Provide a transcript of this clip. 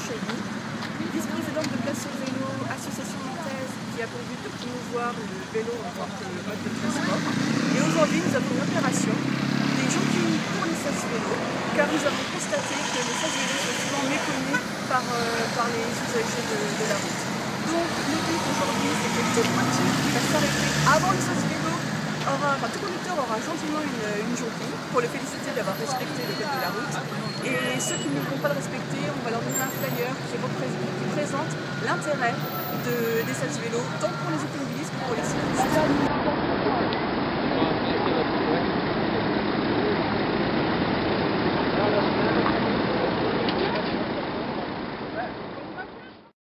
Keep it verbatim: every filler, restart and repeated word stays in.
Chagny, vice-présidente de Place au Vélo, association nantaise qui a pour but de promouvoir le vélo en tant que mode de transport. Et aujourd'hui, nous avons une opération des jonquilles uniques pour les sas vélos, car nous avons constaté que les sas vélos sont souvent méconnus par, euh, par les usagers de, de la route. Donc le but aujourd'hui, c'est que toute voiture qui va s'arrêter avant le sas vélo aura, enfin tout conducteur aura gentiment une, une jonquille pour les féliciter d'avoir respecté le code de la route. Et ceux qui ne vont pas le respecter, on va leur donner un flyer qui, qui présente l'intérêt de, des sas vélos, tant pour les automobilistes que pour les cyclistes.